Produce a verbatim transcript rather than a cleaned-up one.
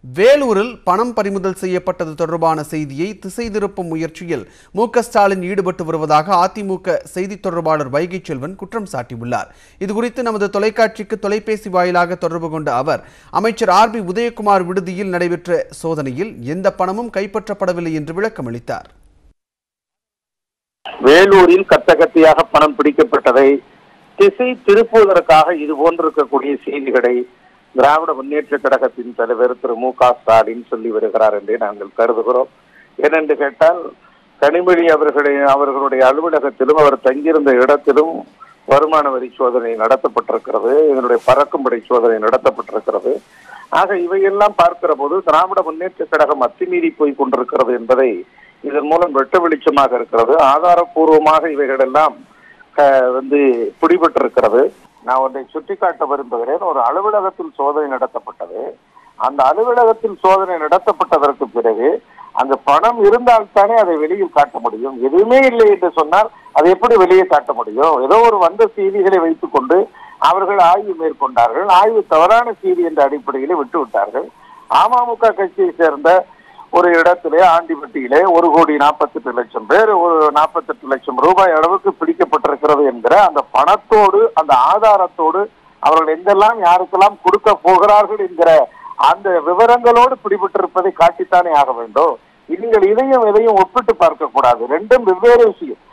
வேலூரில் பணம் பறிமுதல் செய்யப்பட்டது தொடர்பான செய்தியை திசை திருப்பும் முயற்சியில் மு க ஸ்டாலின் ஈடுபட்டு வருவதாக அதிமுக செய்தி தொடர்பாளர் வைகை செல்வன் குற்றம் சாட்டியுள்ளார். இதுகுறித்து நமது தொலைக்காட்சிக்கு தொலைபேசி வாயிலாக தொடர்பு கொண்ட அவர், அமைச்சர் ஆர் பி உதயகுமார் விடுதியில் நடைபெற்ற சோதனையில் எந்த பணமும் கைப்பற்றப்படவில்லை என்று விளக்கமளித்தார். வேலூரில் கத்தகத்தியாக பணம் பிடிக்கப்பட்டதை திசை திருப்புவதற்காக இது போன்றிருக்கக்கூடிய செய்திகளை திராவிட முன்னேற்ற கழகத்தின் தலைவர் திரு மு க ஸ்டாலின் சொல்லி வருகிறார் என்றே நாங்கள் கருதுகிறோம். ஏனென்று கேட்டால், கனிமொழி அவர்களுடைய அவர்களுடைய அலுவலகத்திலும் அவர் தங்கியிருந்த இடத்திலும் வருமான வரி சோதனை நடத்தப்பட்டிருக்கிறது, இதனுடைய பறக்கும்படை சோதனை நடத்தப்பட்டிருக்கிறது. ஆக இவையெல்லாம் பார்க்கிற போது திராவிட முன்னேற்ற கழகம் அத்துமீறி போய் கொண்டிருக்கிறது என்பதை இதன் மூலம் வெட்ட வெளிச்சமாக இருக்கிறது. ஆதாரப்பூர்வமாக இவைகளெல்லாம் வந்து பிடிபட்டிருக்கிறது. நான் ஒன்றை சுட்டிக்காட்ட விரும்புகிறேன். ஒரு அலுவலகத்தில் சோதனை நடத்தப்பட்டது. அந்த அலுவலகத்தில் சோதனை நடத்தப்பட்டதற்கு பிறகு அங்கு பணம் இருந்தால்தானே அதை வெளியில் காட்ட முடியும். எதுவுமே இல்லை என்று சொன்னால் அதை எப்படி வெளியே காட்ட முடியும்? ஏதோ ஒரு வந்த செய்திகளை வைத்துக் கொண்டு அவர்கள் ஆய்வு மேற்கொண்டார்கள். ஆய்வு தவறான செய்தி என்ற அடிப்படையிலே விட்டுவிட்டார்கள். அமமுக கட்சியை சேர்ந்த ஒரு இடத்திலே ஆண்டிப்பட்டியிலே ஒரு கோடி நாற்பத்தி எட்டு லட்சம் பேர் ஒரு நாற்பத்தி எட்டு லட்சம் ரூபாய் அளவுக்கு பிடிக்கப்பட்டிருக்கிறது என்கிற அந்த பணத்தோடு அந்த ஆதாரத்தோடு அவர்கள் எங்கெல்லாம் யாருக்கெல்லாம் கொடுக்க போகிறார்கள் என்கிற அந்த விவரங்களோடு பிடிபட்டிருப்பதை காட்டித்தானே ஆக வேண்டும். நீங்கள் இதையும் இதையும் ஒப்பிட்டு பார்க்க கூடாது. ரெண்டும் வெவ்வேறு விஷயம்.